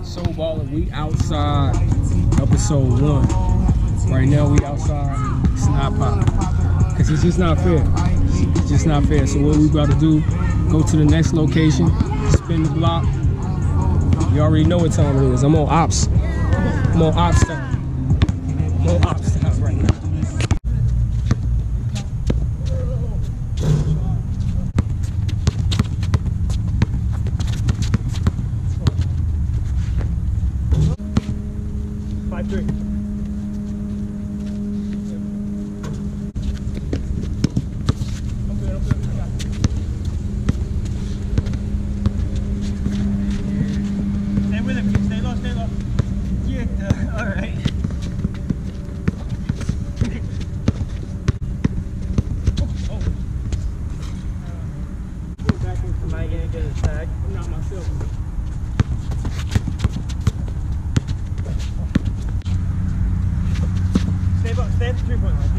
Soulballa, we outside, episode 1. Right now we outside, it's not popping. Cause it's just not fair. It's just not fair. So what we about to do, go to the next location, spin the block. You already know what time it is. I'm on ops. I'm on ops time. I'm on ops time right now. Stay at the 3-point line.